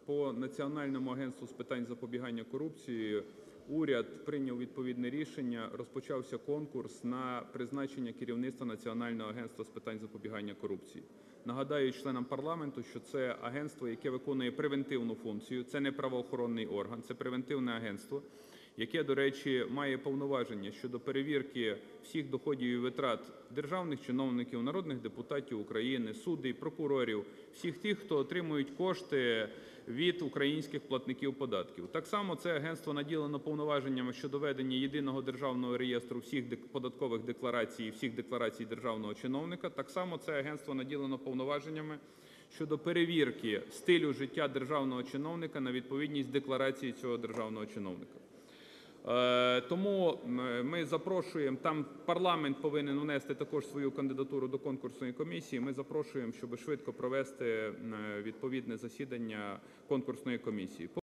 По Національному агентству з питань запобігання корупції уряд прийняв відповідне рішення, розпочався конкурс на призначення керівництва Національного агентства з питань запобігання корупції. Нагадаю членам парламенту, що це агентство, яке виконує превентивну функцію, це не правоохоронний орган, це превентивне агентство, яке, до речі, має повноваження щодо перевірки всіх доходів і витрат державних чиновників, народних депутатів України, суддів, прокурорів, всіх тих, хто отримують кошти від українських платників податків. Так само це агентство наділено повноваженнями щодо ведення єдиного державного реєстру всіх податкових декларацій і всіх декларацій державного чиновника. Так само це агентство наділено повноваженнями щодо перевірки стилю життя державного чиновника на відповідність декларації цього державного чиновника. Тому ми запрошуємо, там парламент повинен внести також свою кандидатуру до конкурсної комісії, ми запрошуємо, щоб швидко провести відповідне засідання конкурсної комісії.